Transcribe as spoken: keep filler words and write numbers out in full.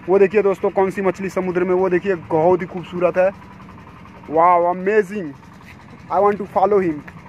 वो देखिए दोस्तों कौन सी मछली समुद्र में, वो देखिए बहुत ही खूबसूरत है। वाह amazing, I want to follow him.